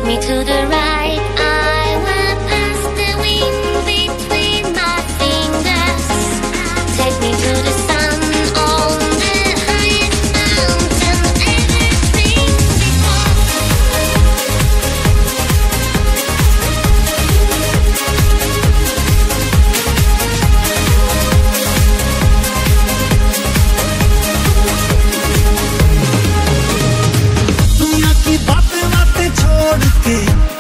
me to the right, I will pass the wind between my fingers. Take me to the sun on the highest mountain ever seen before. दुनिया की बातें बातें छोड़ के